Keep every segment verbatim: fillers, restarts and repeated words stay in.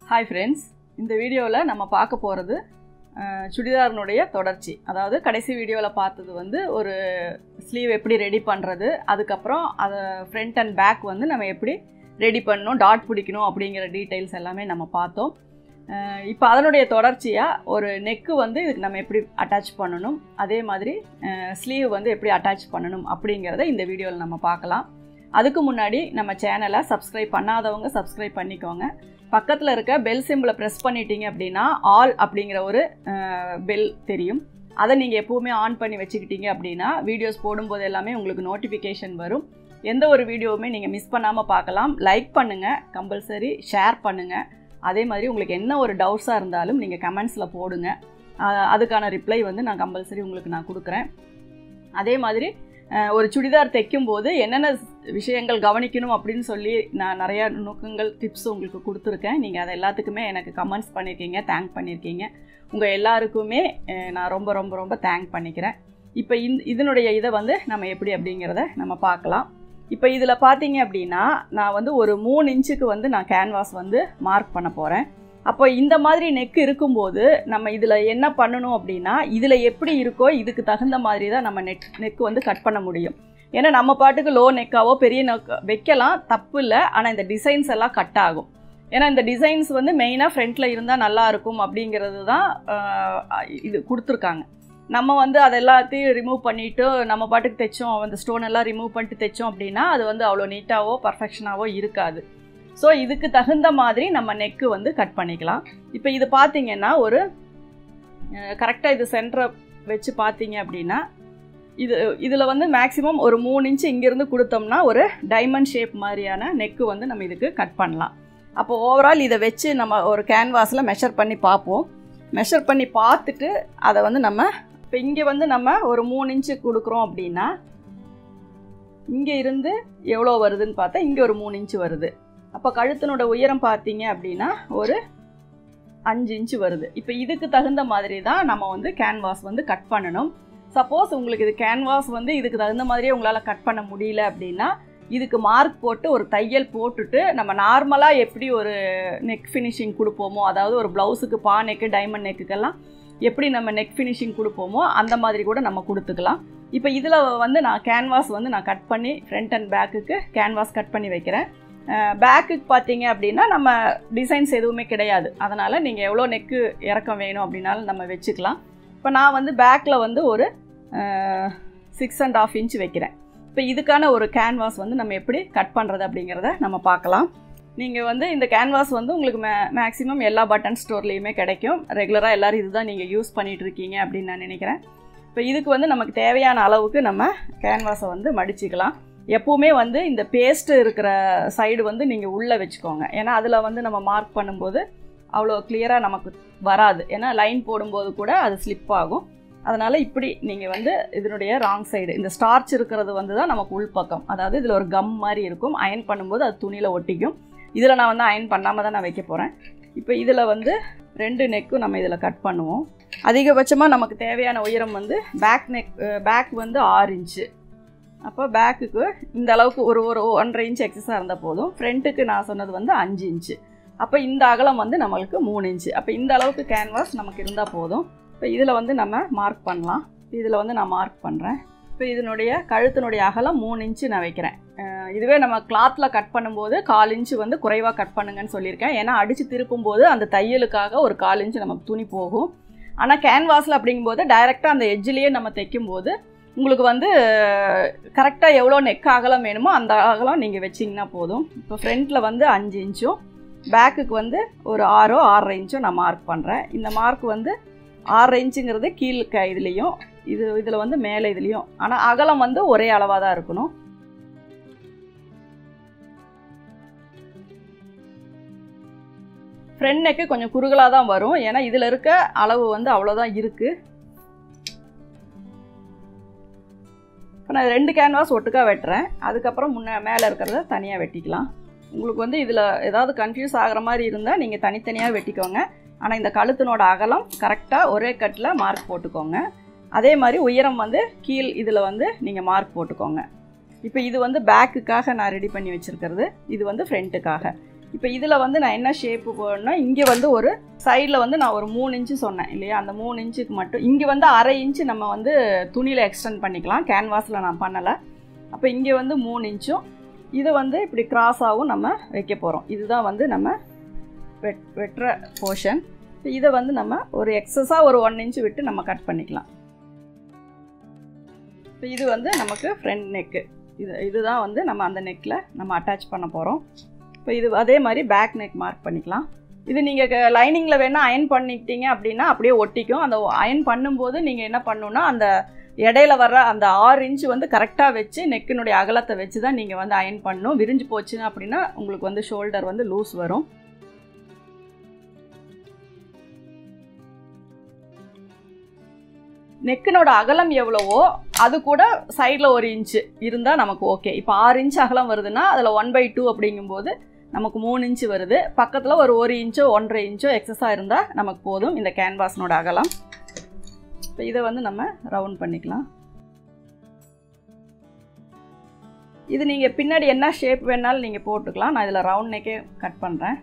Hi friends, இந்த வீடியோல நம்ம பார்க்க போறது சுடிதார்னுடைய தொடர்ச்சி. அதாவது கடைசி வீடியோல பார்த்தது வந்து ஒரு ஸ்லீவ் எப்படி ரெடி பண்றது, அதுக்கு அப்புறம் அத ஃப்ரண்ட் அண்ட் பேக் வந்து நம்ம எப்படி ரெடி பண்ணனும், டாட் பிடிக்கணும் அப்படிங்கற டீடைல்ஸ் எல்லாமே நம்ம பார்த்தோம். இப்போ அதனுடைய தொடர்ச்சியா ஒரு நெக் வந்து இதுக்கு நம்ம எப்படி அட்டாச் பண்ணனும், அதே மாதிரி ஸ்லீவ் வந்து எப்படி அட்டாச் பண்ணனும் அப்படிங்கறதை இந்த வீடியோல நம்ம பார்க்கலாம். அதுக்கு முன்னாடி நம்ம சேனலை சப்ஸ்கிரைப் பண்ணாதவங்க சப்ஸ்கிரைப் பண்ணிக்கோங்க. பக்கத்துல இருக்க பெல் சிம்பலை பிரஸ் பண்ணிட்டீங்க அப்படினா ஆல் அப்படிங்கற ஒரு பெல் தெரியும். அதை நீங்க எப்பவுமே ஆன் பண்ணி வச்சுக்கிட்டீங்க அப்படினா வீடியோஸ் போடும்போது எல்லாமே உங்களுக்கு நோட்டிஃபிகேஷன் வரும். எந்த ஒரு வீடியோவுமே நீங்க மிஸ் பண்ணாம பார்க்கலாம். லைக் பண்ணுங்க, கம்பல்சரி ஷேர் பண்ணுங்க. அதே மாதிரி உங்களுக்கு என்ன ஒரு டவுட்ஸா இருந்தாலும் நீங்க கமெண்ட்ஸ்ல போடுங்க. அதுக்கான ரிப்ளை வந்து நான் கம்பல்சரி உங்களுக்கு நான் கொடுக்கிறேன். அதே மாதிரி ஒரு சுடிதார் தைக்கும்போது என்னென்ன விஷயங்கள் கவனிக்கணும் அப்படின்னு சொல்லி நான் நிறைய நுணுக்கங்கள் டிப்ஸ் உங்களுக்கு கொடுத்துருக்கேன். நீங்கள் அதை எல்லாத்துக்குமே எனக்கு கமெண்ட்ஸ் பண்ணியிருக்கீங்க, தேங்க் பண்ணியிருக்கீங்க. உங்கள் எல்லாருக்குமே நான் ரொம்ப ரொம்ப ரொம்ப தேங்க் பண்ணிக்கிறேன். இப்போ இந்த இதனுடைய இதை வந்து நம்ம எப்படி அப்படிங்கிறத நம்ம பார்க்கலாம். இப்போ இதில் பார்த்தீங்க அப்படின்னா நான் வந்து ஒரு மூணு இன்ச்சுக்கு வந்து நான் கேன்வாஸ் வந்து மார்க் பண்ண போகிறேன். அப்போ இந்த மாதிரி நெக் இருக்கும்போது நம்ம இதில் என்ன பண்ணணும் அப்படின்னா இதில் எப்படி இருக்கோ இதுக்கு தகுந்த மாதிரி தான் நம்ம நெக் நெக் வந்து கட் பண்ண முடியும். ஏன்னா நம்ம பாட்டுக்கு லோ நெக்காவோ பெரிய நெக் வைக்கலாம், தப்பு இல்லை. ஆனால் இந்த டிசைன்ஸ் எல்லாம் கட் ஆகும். ஏன்னா இந்த டிசைன்ஸ் வந்து மெயினாக ஃப்ரண்ட்டில் இருந்தால் நல்லாயிருக்கும் அப்படிங்கிறது தான் இது கொடுத்துருக்காங்க. நம்ம வந்து அதை எல்லாத்தையும் ரிமூவ் பண்ணிவிட்டு நம்ம பாட்டுக்கு தைச்சோம், அந்த ஸ்டோன் எல்லாம் ரிமூவ் பண்ணிட்டு தைச்சோம் அப்படின்னா அது வந்து அவ்வளோ நீட்டாவோ பர்ஃபெக்ஷனாவோ இருக்காது. ஸோ இதுக்கு தகுந்த மாதிரி நம்ம நெக்கு வந்து கட் பண்ணிக்கலாம். இப்போ இது பார்த்தீங்கன்னா ஒரு கரெக்டாக இது சென்டரை வச்சு பார்த்தீங்க அப்படின்னா இது இதில் வந்து மேக்ஸிமம் ஒரு மூணு இன்ச்சு இங்கேருந்து கொடுத்தோம்னா ஒரு டைமண்ட் ஷேப் மாதிரியான நெக்கு வந்து நம்ம இதுக்கு கட் பண்ணலாம். அப்போ ஓவரால் இதை வச்சு நம்ம ஒரு கேன்வாஸில் மெஷர் பண்ணி பார்ப்போம். மெஷர் பண்ணி பார்த்துட்டு அதை வந்து நம்ம இப்போ இங்கே வந்து நம்ம ஒரு மூணு இன்ச்சு கொடுக்குறோம் அப்படின்னா இங்கே இருந்து எவ்வளோ வருதுன்னு பார்த்தா இங்கே ஒரு மூணு இன்ச்சு வருது. அப்போ கழுத்தினோட உயரம் பார்த்தீங்க அப்படின்னா ஒரு அஞ்சு இன்ச்சு வருது. இப்போ இதுக்கு தகுந்த மாதிரி தான் நம்ம வந்து கேன்வாஸ் வந்து கட் பண்ணணும். சப்போஸ் உங்களுக்கு இது கேன்வாஸ் வந்து இதுக்கு தகுந்த மாதிரியே உங்களால் கட் பண்ண முடியல அப்படின்னா இதுக்கு மார்க் போட்டு ஒரு தையல் போட்டுட்டு நம்ம நார்மலாக எப்படி ஒரு நெக் ஃபினிஷிங் கொடுப்போமோ, அதாவது ஒரு ப்ளவுஸுக்கு பா நெக்கு டைமண்ட் நெக்குக்கெல்லாம் எப்படி நம்ம நெக் ஃபினிஷிங் கொடுப்போமோ அந்த மாதிரி கூட நம்ம கொடுத்துக்கலாம். இப்போ இதில் வந்து நான் கேன்வாஸ் வந்து நான் கட் பண்ணி ஃப்ரண்ட் அண்ட் பேக்குக்கு கேன்வாஸ் கட் பண்ணி வைக்கிறேன். பேக்குக்கு பார்த்தீங்க அப்படின்னா நம்ம டிசைன்ஸ் எதுவுமே கிடையாது. அதனால் நீங்கள் எவ்வளோ நெக்கு இறக்கம் வேணும் அப்படின்னாலும் நம்ம வச்சுக்கலாம். இப்போ நான் வந்து பேக்கில் வந்து ஒரு சிக்ஸ் அண்ட் ஆஃப் இன்ச் வைக்கிறேன். இப்போ இதுக்கான ஒரு கேன்வாஸ் வந்து நம்ம எப்படி கட் பண்ணுறது அப்படிங்கிறத நம்ம பார்க்கலாம். நீங்கள் வந்து இந்த கேன்வாஸ் வந்து உங்களுக்கு மே மேக்ஸிமம் எல்லா பட்டன் ஸ்டோர்லேயுமே கிடைக்கும். ரெகுலராக எல்லோரும் இதுதான் நீங்கள் யூஸ் பண்ணிகிட்டு இருக்கீங்க அப்படின்னு நான் நினைக்கிறேன். இப்போ இதுக்கு வந்து நமக்கு தேவையான அளவுக்கு நம்ம கேன்வாஸை வந்து மடிச்சிக்கலாம். எப்போவுமே வந்து இந்த பேஸ்ட்டு இருக்கிற சைடு வந்து நீங்கள் உள்ளே வச்சுக்கோங்க. ஏன்னா அதில் வந்து நம்ம மார்க் பண்ணும்போது அவ்வளோ கிளியராக நமக்கு வராது. ஏன்னா லைன் போடும்போது கூட அது ஸ்லிப் ஆகும். அதனால் இப்படி நீங்கள் வந்து இதனுடைய ராங் சைடு இந்த ஸ்டார்ச் இருக்கிறது வந்து தான் நமக்கு உள்பக்கம். அதாவது இதில் ஒரு கம் மாதிரி இருக்கும். அயன் பண்ணும்போது அது துணியில் ஒட்டிக்கும். இதில் நான் வந்து அயன் பண்ணாமல் தான் நான் வைக்க போகிறேன். இப்போ இதில் வந்து ரெண்டு நெக்கும் நம்ம இதில் கட் பண்ணுவோம். அதிகபட்சமாக நமக்கு தேவையான உயரம் வந்து பேக் நெக் பேக் வந்து ஆறு இன்ச்சு. அப்போ பேக்குக்கு இந்த அளவுக்கு ஒரு ஒரு ஒன்றரை இன்ச்சு எக்ஸஸாக இருந்தால் போதும். ஃப்ரண்ட்டுக்கு நான் சொன்னது வந்து அஞ்சு இன்ச்சு. அப்போ இந்த அகலம் வந்து நம்மளுக்கு மூணு இன்ச்சு. அப்போ இந்த அளவுக்கு கேன்வாஸ் நமக்கு இருந்தால் போதும். இப்போ இதில் வந்து நம்ம மார்க் பண்ணலாம். இதில் வந்து நான் மார்க் பண்ணுறேன். இப்போ இதனுடைய கழுத்தினுடைய அகலம் மூணு இன்ச்சு நான் வைக்கிறேன். இதுவே நம்ம கிளாத்தில் கட் பண்ணும்போது கால் இன்ச்சு வந்து குறைவாக கட் பண்ணுங்கன்னு சொல்லியிருக்கேன். ஏன்னா அடித்து திருப்பும்போது அந்த தையலுக்காக ஒரு கால் இன்ச்சு நமக்கு துணி போகும். ஆனால் கேன்வாஸில் அப்படிங்கும்போது டைரெக்டாக அந்த எட்ஜிலேயே நம்ம தைக்கும்போது உங்களுக்கு வந்து கரெக்டாக எவ்வளோ நெக் அகலம் வேணுமோ அந்த அகலம் நீங்கள் வச்சிங்கன்னா போதும். இப்போ ஃப்ரண்ட்டில் வந்து அஞ்சு இன்ச்சும் பேக்குக்கு வந்து ஒரு ஆறோ ஆறரை இன்ச்சும் நான் மார்க் பண்ணுறேன். இந்த மார்க் வந்து ஆறரை இன்ச்சுங்கிறது கீழ் க இதுலேயும் இது இதில் வந்து மேலே இதுலேயும். ஆனால் அகலம் வந்து ஒரே அளவாக தான் இருக்கணும். ஃப்ரண்ட் நெக்கு கொஞ்சம் குறுகலாக தான் வரும். ஏன்னா இதில் இருக்க அளவு வந்து அவ்வளோதான் இருக்குது. இப்போ நான் ரெண்டு கேன்வாஸ் ஒட்டுக்கா வெட்டுறேன். அதுக்கப்புறம் முன்னே மேலே இருக்கிறத தனியாக வெட்டிக்கலாம். உங்களுக்கு வந்து இதில் ஏதாவது கன்ஃபியூஸ் ஆகிற மாதிரி இருந்தால் நீங்கள் தனித்தனியாக வெட்டிக்கோங்க. ஆனால் இந்த கழுத்தினோட அகலம் கரெக்டாக ஒரே கட்டில் மார்க் போட்டுக்கோங்க. அதே மாதிரி உயரம் வந்து கீழ் இதில் வந்து நீங்கள் மார்க் போட்டுக்கோங்க. இப்போ இது வந்து பேக்குக்காக நான் ரெடி பண்ணி வச்சுருக்கிறது, இது வந்து ஃப்ரண்ட்டுக்காக. இப்போ இதில் வந்து நான் என்ன ஷேப்பு போடணும்னா, இங்கே வந்து ஒரு சைடில் வந்து நான் ஒரு மூணு இன்ச்சு சொன்னேன் இல்லையா, அந்த மூணு இன்ச்சுக்கு மட்டும் இங்கே வந்து அரை இன்ச்சு நம்ம வந்து துணியில் எக்ஸ்டெண்ட் பண்ணிக்கலாம். கேன்வாஸில் நான் பண்ணலை. அப்போ இங்கே வந்து மூணு இன்ச்சும் இதை வந்து இப்படி கிராஸாகவும் நம்ம வைக்க போகிறோம். இதுதான் வந்து நம்ம வெட் வெட்டுற போர்ஷன். இதை வந்து நம்ம ஒரு எக்ஸஸாக ஒரு ஒன் இன்ச்சு விட்டு நம்ம கட் பண்ணிக்கலாம். இப்போ இது வந்து நமக்கு ஃப்ரண்ட் நெக்கு. இது இதுதான் வந்து நம்ம அந்த நெக்கில் நம்ம அட்டாச் பண்ண போகிறோம். இப்போ இது அதே மாதிரி பேக் நெக் மார்க் பண்ணிக்கலாம். இது நீங்கள் லைனிங்கில் வேணால் அயன் பண்ணிக்கிட்டீங்க அப்படின்னா அப்படியே ஒட்டிக்கும். அந்த அயன் பண்ணும்போது நீங்கள் என்ன பண்ணணுன்னா, அந்த இடையில வர்ற அந்த ஆறு இன்ச்சு வந்து கரெக்டாக வச்சு நெக்கினுடைய அகலத்தை வச்சு தான் நீங்கள் வந்து அயன் பண்ணணும். விரிஞ்சு போச்சுன்னா அப்படின்னா உங்களுக்கு வந்து ஷோல்டர் வந்து லூஸ் வரும். நெக்கினோட அகலம் எவ்வளவோ அது கூட சைடில் ஒரு இன்ச்சு இருந்தால் நமக்கு ஓகே. இப்போ ஆறு இன்ச்சு அகலம் வருதுன்னா அதில் ஒன் பை டூ அப்படிங்கும்போது நமக்கு மூணு இன்ச்சு வருது. பக்கத்தில் ஒரு ஒரு இன்ச்சோ ஒன்றரை இன்ச்சோ எக்ஸஸாக இருந்தால் நமக்கு போதும் இந்த கேன்வாஸ்னோட அகலம். இப்போ இதை வந்து நம்ம ரவுண்ட் பண்ணிக்கலாம். இது நீங்கள் பின்னாடி என்ன ஷேப் வேணாலும் நீங்கள் போட்டுக்கலாம். நான் இதில் ரவுண்ட் நெக்கே கட் பண்ணுறேன்.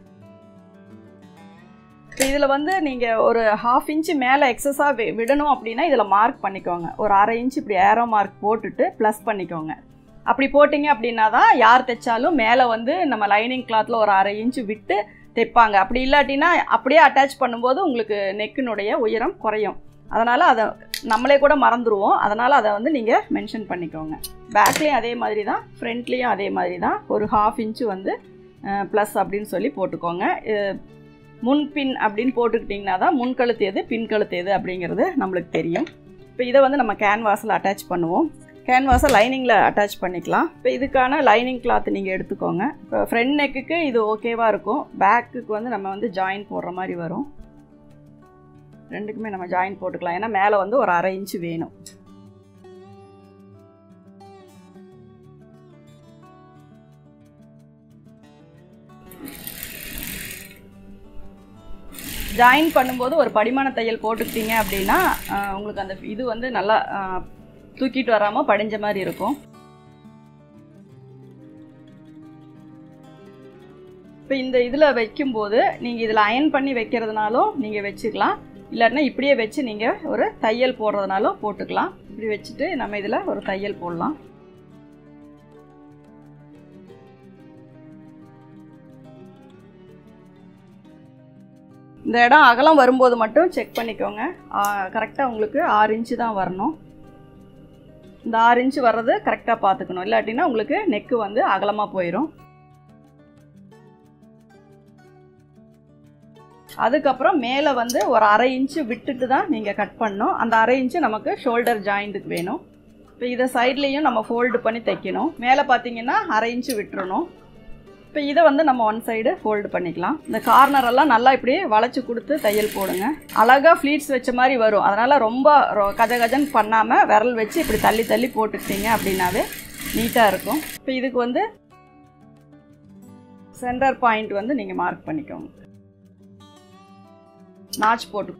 இப்போ இதில் வந்து நீங்கள் ஒரு ஹாஃப் இன்ச்சு மேலே எக்ஸஸாக விடணும் அப்படின்னா இதில் மார்க் பண்ணிக்கோங்க. ஒரு அரை இன்ச்சு இப்படி ஏரோ மார்க் போட்டுட்டு ப்ளஸ் பண்ணிக்கோங்க. அப்படி போட்டிங்க அப்படின்னா தான் யார் தைச்சாலும் மேலே வந்து நம்ம லைனிங் கிளாத்தில் ஒரு அரை இன்ச்சு விட்டு தைப்பாங்க. அப்படி இல்லாட்டினா அப்படியே அட்டாச் பண்ணும்போது உங்களுக்கு நெக்கினுடைய உயரம் குறையும். அதனால் அதை நம்மளே கூட மறந்துடுவோம். அதனால் அதை வந்து நீங்கள் மென்ஷன் பண்ணிக்கோங்க. பேக்லேயும் அதே மாதிரி தான், ஃப்ரண்ட்லேயும் அதே மாதிரி தான். ஒரு ஹாஃப் இன்ச்சு வந்து ப்ளஸ் அப்படின்னு சொல்லி போட்டுக்கோங்க. முன் பின் அப்படின்னு போட்டுக்கிட்டிங்கன்னா தான் முன் கழுத்து எது பின் கழுத்து எது அப்படிங்கிறது நம்மளுக்கு தெரியும். இப்போ இதை வந்து நம்ம கேன்வாஸில் அட்டாச் பண்ணுவோம். கேன்வாஸை லைனிங்கில் அட்டாச் பண்ணிக்கலாம். இப்போ இதுக்கான லைனிங் கிளாத் நீங்கள் எடுத்துக்கோங்க. இப்போ ஃப்ரண்ட் நெக்குக்கு இது ஓகேவாக இருக்கும். பேக்குக்கு வந்து நம்ம வந்து ஜாயின் போடுற மாதிரி வரும். ரெண்டுக்குமே நம்ம ஜாயின் போட்டுக்கலாம். ஏன்னா மேலே வந்து ஒரு அரை இன்ச்சு வேணும். ஜாயின் பண்ணும்போது ஒரு படிமான தையல் போட்டுக்கிட்டீங்க அப்படின்னா உங்களுக்கு அந்த இது வந்து நல்லா தூக்கிட்டு வராமல் படிஞ்ச மாதிரி இருக்கும். இப்போ இந்த இதில் வைக்கும்போது நீங்கள் இதில் அயன் பண்ணி வைக்கிறதுனாலும் நீங்கள் வச்சுக்கலாம். இல்லாட்டினா இப்படியே வச்சு நீங்கள் ஒரு தையல் போடுறதுனாலும் போட்டுக்கலாம். இப்படி வச்சுட்டு நம்ம இதில் ஒரு தையல் போடலாம். இந்த இடம் அகலம் வரும்போது மட்டும் செக் பண்ணிக்கோங்க. கரெக்டாக உங்களுக்கு ஆறு இன்ச்சு தான் வரணும். இந்த ஆறு இன்ச்சு வர்றது கரெக்டாக பார்த்துக்கணும். இல்லாட்டினா உங்களுக்கு நெக்கு வந்து அகலமாக போயிடும். அதுக்கப்புறம் மேலே வந்து ஒரு அரை இன்ச்சு விட்டுட்டு தான் நீங்கள் கட் பண்ணணும். அந்த அரை இன்ச்சு நமக்கு ஷோல்டர் ஜாயிண்ட்டுக்கு வேணும். இப்போ இதை சைட்லேயும் நம்ம ஃபோல்டு பண்ணி தைக்கணும். மேலே பார்த்தீங்கன்னா அரை இன்ச்சு விட்டுறணும். இப்போ இதை வந்து நம்ம ஒன் சைடு ஃபோல்டு பண்ணிக்கலாம். இந்த கார்னரெல்லாம் நல்லா இப்படி வளைச்சி கொடுத்து தையல் போடுங்க. அழகாக ஃப்ளீட்ஸ் வச்ச மாதிரி வரும். அதனால் ரொம்ப கஜ கஜன் பண்ணாமல் விரல் வச்சு இப்படி தள்ளி தள்ளி போட்டுக்கிட்டீங்க அப்படின்னாவே நீட்டாக இருக்கும். இப்போ இதுக்கு வந்து சென்டர் பாயிண்ட் வந்து நீங்கள் மார்க் பண்ணிக்கோங்க. நாச் போட்டு.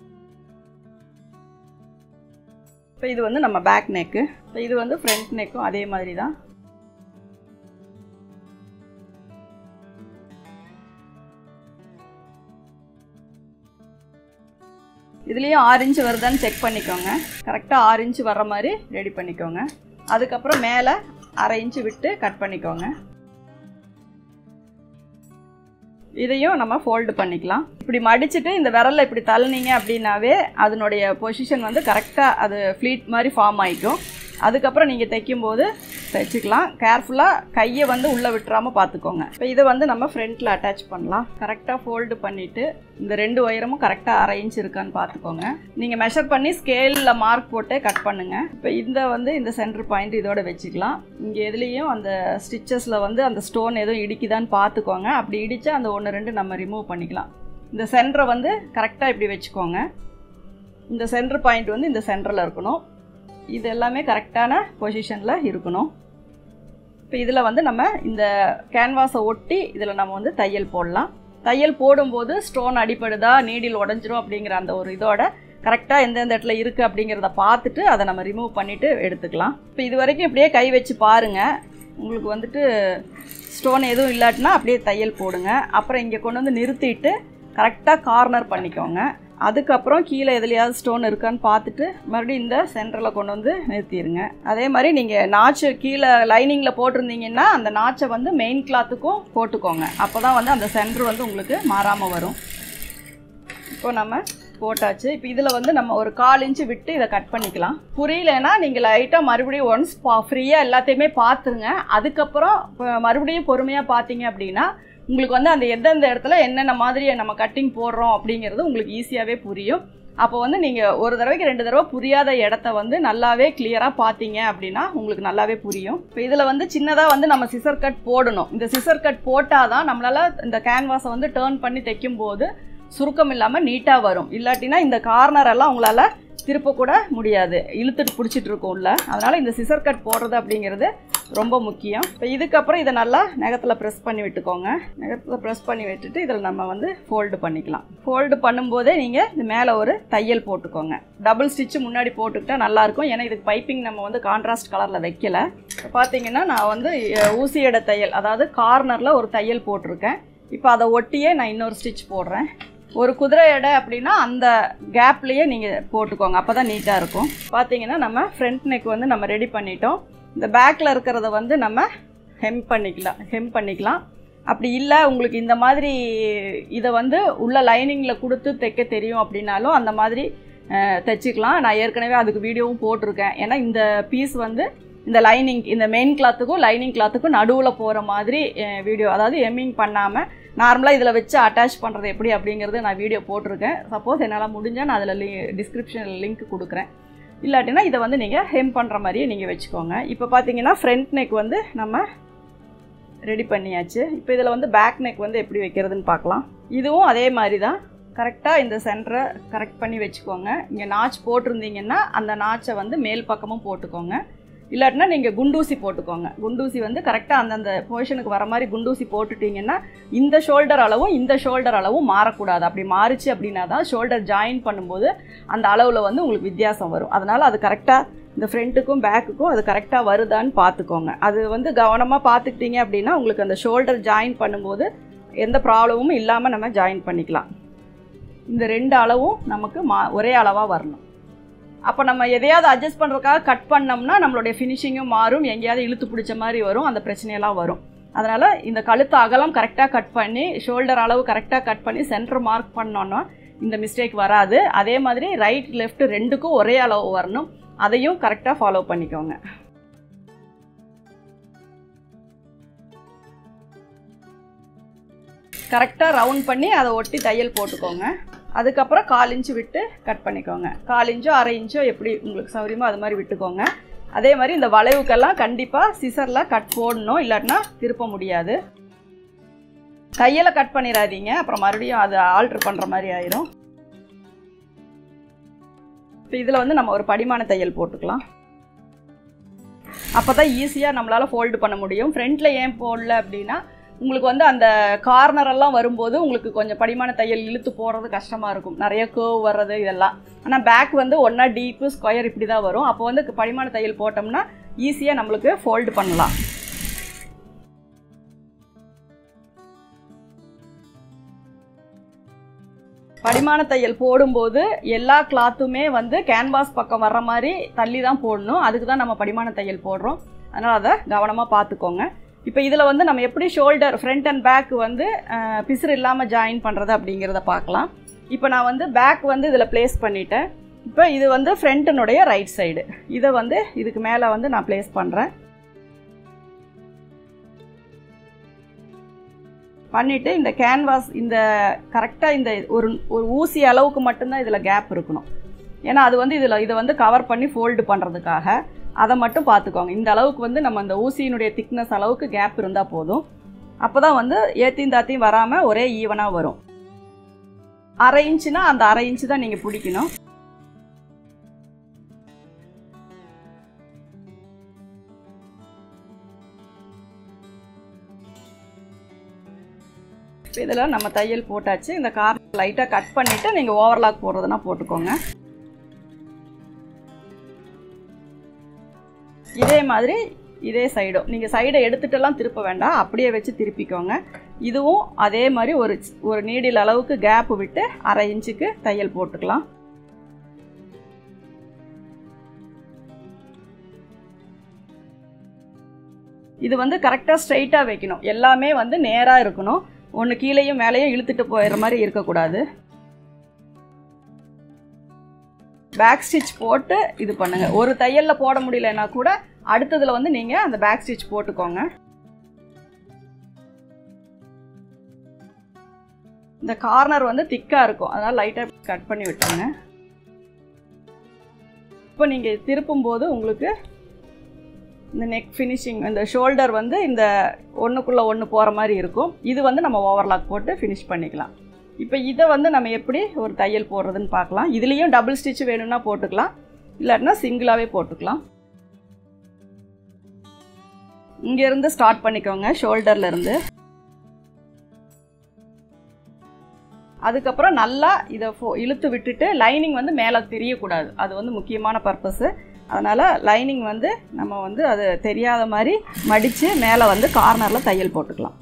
இப்போ இது வந்து நம்ம பேக் நெக்கு. இப்போ இது வந்து ஃப்ரண்ட் நெக்கும் அதே மாதிரி தான். இதுலேயும் ஆறு இன்ச்சு வருதான்னு செக் பண்ணிக்கோங்க. கரெக்டாக ஆறு இன்ச்சு வர்ற மாதிரி ரெடி பண்ணிக்கோங்க. அதுக்கப்புறம் மேலே அரை இன்ச்சு விட்டு கட் பண்ணிக்கோங்க. இதையும் நம்ம ஃபோல்டு பண்ணிக்கலாம். இப்படி மடிச்சுட்டு இந்த விரலில் இப்படி தள்ளினீங்க அப்படின்னாவே அதனுடைய பொசிஷன் வந்து கரெக்டாக அது ஃப்ளீட் மாதிரி ஃபார்ம் ஆகிக்கும். அதுக்கப்புறம் நீங்கள் தைக்கும்போது தைச்சிக்கலாம். கேர்ஃபுல்லாக கையை வந்து உள்ளே விட்டுறாமல் பார்த்துக்கோங்க. இப்போ இதை வந்து நம்ம ஃப்ரண்ட்டில் அட்டாச் பண்ணலாம். கரெக்டாக ஃபோல்டு பண்ணிவிட்டு இந்த ரெண்டு ஒயரமும் கரெக்டாக அரை இன்ச் இருக்கான்னு பார்த்துக்கோங்க. நீங்கள் மெஷர் பண்ணி ஸ்கேலில் மார்க் போட்டு கட் பண்ணுங்கள். இப்போ இந்த வந்து இந்த சென்டர் பாயிண்ட் இதோட வச்சுக்கலாம். இங்கே எதுலேயும் அந்த ஸ்டிச்சஸில் வந்து அந்த ஸ்டோன் எதுவும் இடிக்குதான்னு பார்த்துக்கோங்க. அப்படி இடித்தா அந்த ஒன்று ரெண்டு நம்ம ரிமூவ் பண்ணிக்கலாம். இந்த சென்டரை வந்து கரெக்டாக இப்படி வச்சுக்கோங்க. இந்த சென்டர் பாயிண்ட் வந்து இந்த சென்டரில் இருக்கணும். இது எல்லாமே கரெக்டான பொசிஷனில் இருக்கணும். இப்போ இதில் வந்து நம்ம இந்த கேன்வாஸை ஒட்டி இதில் நம்ம வந்து தையல் போடலாம். தையல் போடும்போது ஸ்டோன் அடிப்படுதா, நீடில் உடஞ்சிரும் அப்படிங்கிற அந்த ஒரு இதோட கரெக்டாக எந்தெந்த இடத்துல இருக்குது அப்படிங்கிறத பார்த்துட்டு அதை நம்ம ரிமூவ் பண்ணிவிட்டு எடுத்துக்கலாம். இப்போ இது வரைக்கும் இப்படியே கை வச்சு பாருங்கள். உங்களுக்கு வந்துட்டு ஸ்டோன் எதுவும் இல்லாட்டினா அப்படியே தையல் போடுங்க. அப்புறம் இங்கே கொண்டு வந்து நிறுத்திட்டு கரெக்டாக கார்னர் பண்ணிக்கோங்க. அதுக்கப்புறம் கீழே எதுலையாவது ஸ்டோன் இருக்கான்னு பார்த்துட்டு மறுபடியும் இந்த சென்டரில் கொண்டு வந்து நிறுத்திடுங்க. அதே மாதிரி நீங்கள் நாச்சு கீழே லைனிங்கில் போட்டிருந்தீங்கன்னா அந்த நாச்சை வந்து மெயின் கிளாத்துக்கும் போட்டுக்கோங்க. அப்போ தான் வந்து அந்த சென்டர் வந்து உங்களுக்கு மாறாமல் வரும். இப்போ நம்ம போட்டாச்சு. இப்போ இதில் வந்து நம்ம ஒரு கால் இன்ச்சு விட்டு இதை கட் பண்ணிக்கலாம். புரியலன்னா நீங்கள் லைட்டாக மறுபடியும் ஒன்ஸ் பா ஃப்ரீயாக எல்லாத்தையுமே பார்த்துருங்க. அதுக்கப்புறம் மறுபடியும் பொறுமையாக பார்த்தீங்க அப்படின்னா உங்களுக்கு வந்து அந்த எந்தெந்த இடத்துல என்னென்ன மாதிரி நம்ம கட்டிங் போடுறோம் அப்படிங்கிறது உங்களுக்கு ஈஸியாகவே புரியும். அப்போ வந்து நீங்கள் ஒரு தடவைக்கு ரெண்டு தடவை புரியாத இடத்த வந்து நல்லாவே கிளியராக பார்த்தீங்க அப்படின்னா உங்களுக்கு நல்லாவே புரியும். இப்போ இதில் வந்து சின்னதாக வந்து நம்ம சிசர் கட் போடணும். இந்த சிசர் கட் போட்டால் தான் நம்மளால் இந்த கேன்வாஸை வந்து டேர்ன் பண்ணி தைக்கும் போது சுருக்கம் இல்லாமல் நீட்டாக வரும். இல்லாட்டினா இந்த கார்னர் எல்லாம் உங்களால் திருப்பக்கூட முடியாது, இழுத்துட்டு பிடிச்சிட்டு இருக்கும் உள்ள. அதனால் இந்த சிசர் கட் போடுறது அப்படிங்கிறது ரொம்ப முக்கியம். இப்போ இதுக்கப்புறம் இதை நல்லா நகத்தில் ப்ரெஸ் பண்ணி விட்டுக்கோங்க. நகத்தில் ப்ரெஸ் பண்ணி விட்டுட்டு இதில் நம்ம வந்து ஃபோல்டு பண்ணிக்கலாம். ஃபோல்டு பண்ணும்போதே நீங்கள் இது மேலே ஒரு தையல் போட்டுக்கோங்க. டபுள் ஸ்டிச்சு முன்னாடி போட்டுக்கிட்டால் நல்லாயிருக்கும். ஏன்னா இதுக்கு பைப்பிங் நம்ம வந்து கான்ட்ராஸ்ட் கலரில் வைக்கல. இப்போ பார்த்தீங்கன்னா நான் வந்து ஊசியடை தையல், அதாவது கார்னரில் ஒரு தையல் போட்டிருக்கேன். இப்போ அதை ஒட்டியே நான் இன்னொரு ஸ்டிச் போடுறேன். ஒரு குதிரை எடை அப்படின்னா அந்த கேப்லேயே நீங்கள் போட்டுக்கோங்க, அப்போ தான் நீட்டாக இருக்கும். பார்த்தீங்கன்னா நம்ம ஃப்ரண்ட் நெக் வந்து நம்ம ரெடி பண்ணிட்டோம். இந்த பேக்கில் இருக்கிறத வந்து நம்ம ஹெம் பண்ணிக்கலாம் ஹெம் பண்ணிக்கலாம் அப்படி இல்லை உங்களுக்கு இந்த மாதிரி இதை வந்து உள்ள லைனிங்கில் கொடுத்து தைக்க தெரியும் அப்படின்னாலும் அந்த மாதிரி தைச்சிக்கலாம். நான் ஏற்கனவே அதுக்கு வீடியோவும் போட்டிருக்கேன். ஏன்னா இந்த பீஸ் வந்து இந்த லைனிங் இந்த மெயின் கிளாத்துக்கும் லைனிங் கிளாத்துக்கும் நடுவில் போகிற மாதிரி வீடியோ, அதாவது எம்மிங் பண்ணாமல் நார்மலாக இதில் வச்சு அட்டாச் பண்ணுறது எப்படி அப்படிங்கிறது நான் வீடியோ போட்டிருக்கேன். சப்போஸ் என்னால் முடிஞ்சால் நான் அதில் லி டிஸ்கிரிப்ஷனில் லிங்க் கொடுக்குறேன். இல்லாட்டினா இதை வந்து நீங்கள் ஹெம் பண்ணுற மாதிரியே நீங்கள் வச்சுக்கோங்க. இப்போ பார்த்தீங்கன்னா ஃப்ரண்ட் நெக் வந்து நம்ம ரெடி பண்ணியாச்சு. இப்போ இதில் வந்து பேக் நெக் வந்து எப்படி வைக்கிறதுன்னு பார்க்கலாம். இதுவும் அதே மாதிரி தான். கரெக்டாக இந்த சென்டரை கரெக்ட் பண்ணி வச்சுக்கோங்க. இங்கே நாச் போட்டிருந்தீங்கன்னா அந்த நாச்சை வந்து மேல் பக்கமும் போட்டுக்கோங்க. இல்லாட்டினா நீங்கள் குண்டூசி போட்டுக்கோங்க. குண்டூசி வந்து கரெக்டாக அந்தந்த பொசிஷனுக்கு வர மாதிரி குண்டூசி போட்டுட்டிங்கன்னா இந்த ஷோல்டர் அளவும் இந்த ஷோல்டர் அளவும் மாறக்கூடாது. அப்படி மாறிச்சு அப்படின்னா தான் ஷோல்டர் ஜாயின் பண்ணும்போது அந்த அளவில் வந்து உங்களுக்கு வித்தியாசம் வரும். அதனால் அது கரெக்டாக இந்த ஃப்ரண்ட்டுக்கும் பேக்குக்கும் அது கரெக்டாக வருதான்னு பார்த்துக்கோங்க. அது வந்து கவனமாக பார்த்துக்கிட்டீங்க அப்படின்னா உங்களுக்கு அந்த ஷோல்டர் ஜாயின் பண்ணும்போது எந்த ப்ராப்ளமும் இல்லாமல் நம்ம ஜாயின் பண்ணிக்கலாம். இந்த ரெண்டு அளவும் நமக்கு மா ஒரே அளவாக வரணும். அப்போ நம்ம எதையாவது அட்ஜஸ்ட் பண்ணுறதுக்காக கட் பண்ணோம்னா நம்மளுடைய ஃபினிஷிங்கும் மாறும், எங்கேயாவது இழுத்து பிடிச்ச மாதிரி வரும், அந்த பிரச்சனையெல்லாம் வரும். அதனால் இந்த கழுத்து அகலம் கரெக்டாக கட் பண்ணி ஷோல்டர் அளவு கரெக்டாக கட் பண்ணி சென்டர் மார்க் பண்ணோன்னா இந்த மிஸ்டேக் வராது. அதே மாதிரி ரைட் லெஃப்ட் ரெண்டுக்கும் ஒரே அளவு வரணும், அதையும் கரெக்டாக ஃபாலோ பண்ணிக்கோங்க. கரெக்டாக ரவுண்ட் பண்ணி அதை ஒட்டி தையல் போட்டுக்கோங்க. அதுக்கப்புறம் கால் இன்ச்சு விட்டு கட் பண்ணிக்கோங்க. கால் இன்ச்சோ அரை இன்ச்சோ எப்படி உங்களுக்கு சௌரியமோ அது மாதிரி விட்டுக்கோங்க. அதே மாதிரி இந்த வளைவுக்கெல்லாம் கண்டிப்பாக சிசரில் கட் போடணும், இல்லாட்டினா திருப்ப முடியாது. கையில் கட் பண்ணிடாதீங்க, அப்புறம் மறுபடியும் அதை ஆல்ட்ரு பண்ணுற மாதிரி ஆயிரும். இப்போ இதில் வந்து நம்ம ஒரு படிமான தையல் போட்டுக்கலாம். அப்போ தான் ஈஸியாக நம்மளால் ஃபோல்டு பண்ண முடியும். ஃப்ரண்ட்டில் ஏன் போடல அப்படின்னா உங்களுக்கு வந்து அந்த கார்னரெல்லாம் வரும்போது உங்களுக்கு கொஞ்சம் படிமான தையல் இழுத்து போடுறது கஷ்டமாக இருக்கும், நிறைய கேர்வ் வர்றது இதெல்லாம். ஆனால் பேக் வந்து ஒன்றா டீப்பு ஸ்கொயர் இப்படி தான் வரும். அப்போ வந்து படிமான தையல் போட்டோம்னா ஈஸியாக நம்மளுக்கு ஃபோல்டு பண்ணலாம். படிமான தையல் போடும்போது எல்லா கிளாத்துமே வந்து கேன்வாஸ் பக்கம் வர்ற மாதிரி தள்ளி தான் போடணும். அதுக்கு தான் நம்ம படிமான தையல் போடுறோம். அதனால் அதை கவனமாக பார்த்துக்கோங்க. இப்போ இதில் வந்து நம்ம எப்படி ஷோல்டர் ஃப்ரண்ட் அண்ட் பேக் வந்து பிசுறு இல்லாமல் ஜாயின் பண்ணுறது அப்படிங்கிறத பார்க்கலாம். இப்போ நான் வந்து பேக் வந்து இதில் ப்ளேஸ் பண்ணிட்டேன். இப்போ இது வந்து ஃப்ரண்ட்டினுடைய ரைட் சைடு, இதை வந்து இதுக்கு மேலே வந்து நான் ப்ளேஸ் பண்ணுறேன். பண்ணிவிட்டு இந்த கேன்வாஸ் இந்த கரெக்டாக இந்த ஒரு ஒரு ஊசி அளவுக்கு மட்டும்தான் இதில் கேப் இருக்கணும். ஏன்னா அது வந்து இதில் இதை வந்து கவர் பண்ணி ஃபோல்டு பண்ணுறதுக்காக அதை மட்டும் பார்த்துக்கோங்க. இந்த அளவுக்கு வந்து நம்ம அந்த ஊசியினுடைய திக்னஸ் அளவுக்கு கேப் இருந்தால் போதும். அப்போ தான் வந்து ஏற்றியும் தாத்தியும் வராமல் ஒரே ஈவனாக வரும். அரை இன்ச்சுனா அந்த அரை இன்ச்சு தான் நீங்கள் பிடிக்கணும். இதில் நம்ம தையல் போட்டாச்சு. இந்த கார்னர் லைட்டாக கட் பண்ணிவிட்டு நீங்கள் ஓவர்லாக் போடுறதுனா போட்டுக்கோங்க. இதே மாதிரி இதே சைடும் நீங்கள் சைடை எடுத்துகிட்டெல்லாம் திருப்ப வேண்டாம், அப்படியே வச்சு திருப்பிக்கோங்க. இதுவும் அதே மாதிரி ஒரு ஒரு நீடில் அளவுக்கு கேப்பு விட்டு அரை இன்ச்சுக்கு தையல் போட்டுக்கலாம். இது வந்து கரெக்டாக ஸ்ட்ரைட்டாக வைக்கணும், எல்லாமே வந்து நேராக இருக்கணும், ஒன்று கீழேயும் மேலேயும் இழுத்துட்டு போயிடுற மாதிரி இருக்கக்கூடாது. பேக் ஸ்டிச் போட்டு இது பண்ணுங்கள். ஒரு தையலில் போட முடியலன்னா கூட அடுத்ததில் வந்து நீங்கள் அந்த பேக் ஸ்டிச் போட்டுக்கோங்க. இந்த கார்னர் வந்து திக்காக இருக்கும், அதனால் லைட்டாக கட் பண்ணி விட்டுருங்க. இப்போ நீங்கள் திருப்பும்போது உங்களுக்கு இந்த நெக் ஃபினிஷிங், இந்த ஷோல்டர் வந்து இந்த ஒன்றுக்குள்ளே ஒன்று போகிற மாதிரி இருக்கும். இது வந்து நம்ம ஓவர்லாக் போட்டு ஃபினிஷ் பண்ணிக்கலாம். இப்போ இதை வந்து நம்ம எப்படி ஒரு தையல் போடுறதுன்னு பார்க்கலாம். இதுலேயும் டபுள் ஸ்டிச் வேணும்னா போட்டுக்கலாம், இல்லாட்டினா சிங்கிளாகவே போட்டுக்கலாம். இங்கேருந்து ஸ்டார்ட் பண்ணிக்கோங்க, ஷோல்டர்லேருந்து. அதுக்கப்புறம் நல்லா இதை ஃபோ இழுத்து விட்டுட்டு லைனிங் வந்து மேலே தெரியக்கூடாது, அது வந்து முக்கியமான பர்பஸு. அதனால் லைனிங் வந்து நம்ம வந்து அது தெரியாத மாதிரி மடித்து மேலே வந்து கார்னரில் தையல் போட்டுக்கலாம்.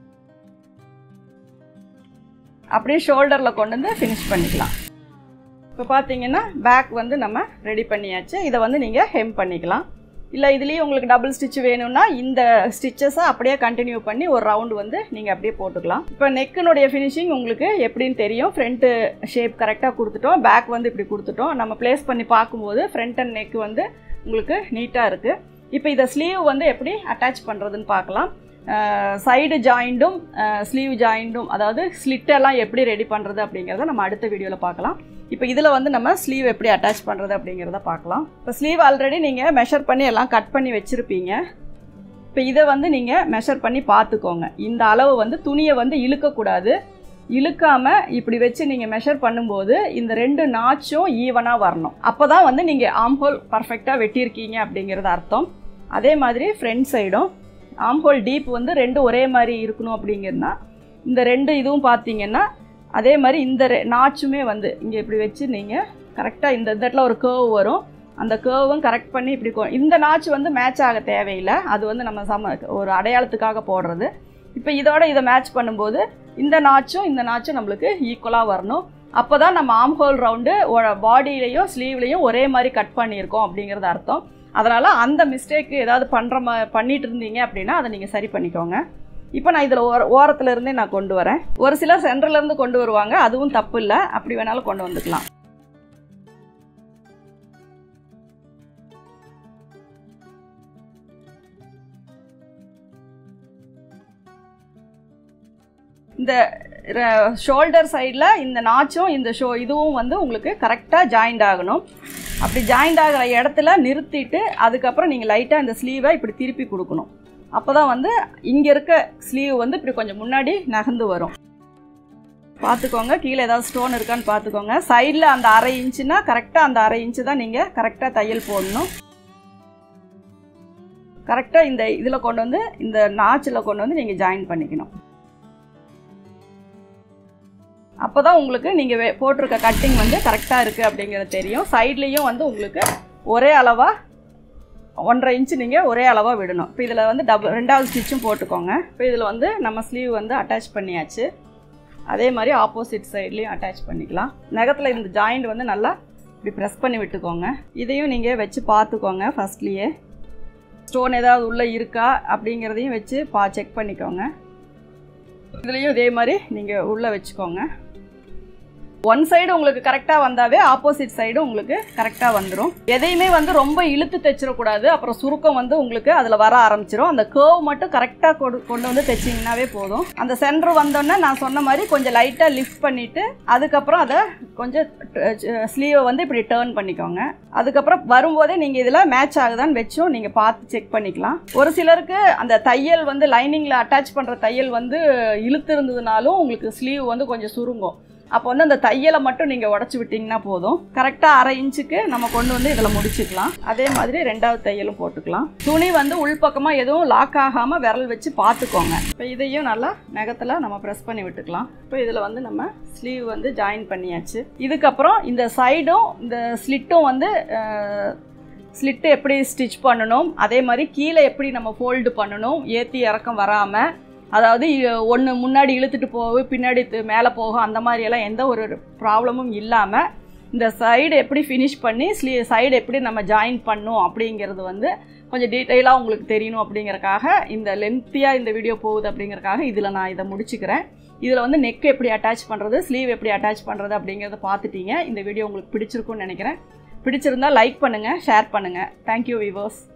அப்படியே ஷோல்டரில் கொண்டு வந்து ஃபினிஷ் பண்ணிக்கலாம். இப்போ பார்த்தீங்கன்னா பேக் வந்து நம்ம ரெடி பண்ணியாச்சு. இதை வந்து நீங்கள் ஹெம் பண்ணிக்கலாம். இல்லை இதுலேயும் உங்களுக்கு டபுள் ஸ்டிச் வேணும்னா இந்த ஸ்டிச்சஸை அப்படியே கண்டினியூ பண்ணி ஒரு ரவுண்டு வந்து நீங்கள் அப்படியே போட்டுக்கலாம். இப்போ நெக்கினுடைய ஃபினிஷிங் உங்களுக்கு எப்படின்னு தெரியும். ஃப்ரண்ட்டு ஷேப் கரெக்டாக கொடுத்துட்டோம், பேக் வந்து இப்படி கொடுத்துட்டோம். நம்ம ப்ளேஸ் பண்ணி பார்க்கும்போது ஃப்ரண்ட் அண்ட் நெக் வந்து உங்களுக்கு நீட்டாக இருக்குது. இப்போ இதை ஸ்லீவ் வந்து எப்படி அட்டாச் பண்ணுறதுன்னு பார்க்கலாம். சைடு ஜாயிண்ட்டும் ஸ்லீவ் ஜாயிண்ட்டும், அதாவது ஸ்லிட்டெல்லாம் எப்படி ரெடி பண்ணுறது அப்படிங்கிறத நம்ம அடுத்த வீடியோவில் பார்க்கலாம். இப்போ இதில் வந்து நம்ம ஸ்லீவ் எப்படி அட்டாச் பண்ணுறது அப்படிங்கிறத பார்க்கலாம். இப்போ ஸ்லீவ் ஆல்ரெடி நீங்கள் மெஷர் பண்ணி எல்லாம் கட் பண்ணி வச்சுருப்பீங்க. இப்போ இதை வந்து நீங்கள் மெஷர் பண்ணி பார்த்துக்கோங்க. இந்த அளவு வந்து துணியை வந்து இழுக்கக்கூடாது, இழுக்காமல் இப்படி வச்சு நீங்கள் மெஷர் பண்ணும்போது இந்த ரெண்டு நாச்சும் ஈவனாக வரணும். அப்போ தான் வந்து நீங்கள் ஆம்ஹோல் பர்ஃபெக்டாக வெட்டியிருக்கீங்க அப்படிங்கிறது அர்த்தம். அதே மாதிரி ஃப்ரண்ட் சைடும் ஆம்ஹோல் டீப் வந்து ரெண்டு ஒரே மாதிரி இருக்கணும். அப்படிங்கிறதுனா இந்த ரெண்டு இதுவும் பார்த்தீங்கன்னா அதே மாதிரி இந்த நாச்சுமே வந்து இங்கே இப்படி வச்சு நீங்கள் கரெக்டாக இந்த இடத்துல ஒரு கேர்வ் வரும், அந்த கேர்வும் கரெக்ட் பண்ணி இப்படி இந்த நாச்சு வந்து மேட்ச் ஆக தேவையில்லை, அது வந்து நம்ம சம ஒரு அடையாளத்துக்காக போடுறது. இப்போ இதோட இதை மேட்ச் பண்ணும்போது இந்த நாச்சும் இந்த நாச்சும் நம்மளுக்கு ஈக்குவலாக வரணும். அப்போ தான் நம்ம ஆம்ஹோல் ரவுண்டு பாடியிலையும் ஸ்லீவ்லேயும் ஒரே மாதிரி கட் பண்ணியிருக்கோம் அப்படிங்கிறது அர்த்தம். அதனால் அந்த மிஸ்டேக்கு ஏதாவது பண்ணுற மா பண்ணிட்டு இருந்தீங்க அப்படின்னா அதை நீங்கள் சரி பண்ணிக்கோங்க. இப்போ நான் இதில் ஓர ஓரத்தில் இருந்தே நான் கொண்டு வரேன். ஒரு சிலர் சென்டர்லேருந்து கொண்டு வருவாங்க, அதுவும் தப்பு இல்லை, அப்படி வேணாலும் கொண்டு வந்துக்கலாம். இந்த ஷோல்டர் சைடில் இந்த நாச்சும் இந்த ஷோ இதுவும் வந்து உங்களுக்கு கரெக்டாக ஜாயிண்ட் ஆகணும். அப்படி ஜாயிண்ட் ஆகிற இடத்துல நிறுத்திட்டு அதுக்கப்புறம் நீங்கள் லைட்டாக இந்த ஸ்லீவை இப்படி திருப்பி கொடுக்கணும். அப்போ தான் வந்து இங்கே இருக்க ஸ்லீவ் வந்து இப்படி கொஞ்சம் முன்னாடி நகர்ந்து வரும். பார்த்துக்கோங்க, கீழே ஏதாவது ஸ்டோன் இருக்கான்னு பார்த்துக்கோங்க. சைடில் அந்த அரை இன்ச்சுனா கரெக்டாக அந்த அரை இன்ச்சு தான் நீங்கள் கரெக்டாக தையல் போடணும். கரெக்டாக இந்த இதில் கொண்டு வந்து இந்த நாச்சில் கொண்டு வந்து நீங்கள் ஜாயின் பண்ணிக்கணும். அப்போ தான் உங்களுக்கு நீங்கள் போட்டிருக்க கட்டிங் வந்து கரெக்டாக இருக்குது அப்படிங்கிறது தெரியும். சைட்லேயும் வந்து உங்களுக்கு ஒரே அளவாக ஒன்றரை இன்ச்சு நீங்கள் ஒரே அளவாக விடணும். இப்போ இதில் வந்து டபுள் ரெண்டாவது ஸ்டிச்சும் போட்டுக்கோங்க. இப்போ இதில் வந்து நம்ம ஸ்லீவ் வந்து அட்டாச் பண்ணியாச்சு. அதே மாதிரி ஆப்போசிட் சைட்லேயும் அட்டாச் பண்ணிக்கலாம். நகத்தில் இந்த ஜாயிண்ட் வந்து நல்லா இப்படி ப்ரெஸ் பண்ணி விட்டுக்கோங்க. இதையும் நீங்கள் வச்சு பார்த்துக்கோங்க. ஃபஸ்ட்லேயே ஸ்டோன் ஏதாவது உள்ளே இருக்கா அப்படிங்கிறதையும் வச்சு பா செக் பண்ணிக்கோங்க. இதுலேயும் இதே மாதிரி நீங்கள் உள்ளே வச்சுக்கோங்க. ஒன் சைடு உங்களுக்கு கரெக்டாக வந்தாவே ஆப்போசிட் சைடு உங்களுக்கு கரெக்டாக வந்துடும். எதையுமே வந்து ரொம்ப இழுத்து தைச்சிடக்கூடாது, அப்புறம் சுருக்கம் வந்து உங்களுக்கு அதில் வர ஆரம்பிச்சிடும். அந்த கேர்வ் மட்டும் கரெக்டாக கொண்டு கொண்டு வந்து தைச்சிங்கனாவே போதும். அந்த சென்டர் வந்தோடனே நான் சொன்ன மாதிரி கொஞ்சம் லைட்டாக லிஃப்ட் பண்ணிவிட்டு அதுக்கப்புறம் அதை கொஞ்சம் ஸ்லீவை வந்து இப்படி டேர்ன் பண்ணிக்கோங்க. அதுக்கப்புறம் வரும்போதே நீங்கள் இதில் மேட்ச் ஆகுதான்னு வச்சும் நீங்கள் பார்த்து செக் பண்ணிக்கலாம். ஒரு சிலருக்கு அந்த தையல் வந்து லைனிங்கில் அட்டாச் பண்ணுற தையல் வந்து இழுத்து இருந்ததுனாலும் உங்களுக்கு ஸ்லீவ் வந்து கொஞ்சம் சுருங்கும். அப்போ வந்து அந்த தையலை மட்டும் நீங்கள் உடச்சி விட்டிங்கன்னா போதும். கரெக்டாக அரை இன்ச்சுக்கு நம்ம கொண்டு வந்து இதில் முடிச்சுக்கலாம். அதே மாதிரி ரெண்டாவது தையலும் போட்டுக்கலாம். துணி வந்து உள்பக்கமாக எதுவும் லாக் ஆகாமல் விரல் வச்சு பார்த்துக்கோங்க. இப்போ இதையும் நல்லா நகத்தில் நம்ம ப்ரெஸ் பண்ணி விட்டுக்கலாம். இப்போ இதில் வந்து நம்ம ஸ்லீவ் வந்து ஜாயின் பண்ணியாச்சு. இதுக்கப்புறம் இந்த சைடும் இந்த ஸ்லிட்டும் வந்து ஸ்லிட்டு எப்படி ஸ்டிச் பண்ணணும், அதே மாதிரி கீழே எப்படி நம்ம ஃபோல்டு பண்ணணும், ஏற்றி இறக்கம் வராமல், அதாவது ஒன்று முன்னாடி இழுத்துட்டு போகும் பின்னாடி மேலே போகும் அந்த மாதிரியெல்லாம் எந்த ஒரு ப்ராப்ளமும் இல்லாமல் இந்த சைடு எப்படி ஃபினிஷ் பண்ணி ஸ்லீ சைடு எப்படி நம்ம ஜாயின் பண்ணணும் அப்படிங்கிறது வந்து கொஞ்சம் டீட்டெயிலாக உங்களுக்கு தெரியணும் அப்படிங்கிறக்காக இந்த லென்த்தியாக இந்த வீடியோ போகுது அப்படிங்கிறக்காக இதில் நான் இதை முடிச்சுக்கிறேன். இதில் வந்து நெக் எப்படி அட்டாச் பண்ணுறது, ஸ்லீவ் எப்படி அட்டாச் பண்ணுறது அப்படிங்கிறத பார்த்துட்டீங்க. இந்த வீடியோ உங்களுக்கு பிடிச்சிருக்குன்னு நினைக்கிறேன். பிடிச்சிருந்தால் லைக் பண்ணுங்கள், ஷேர் பண்ணுங்கள். Thank you viewers.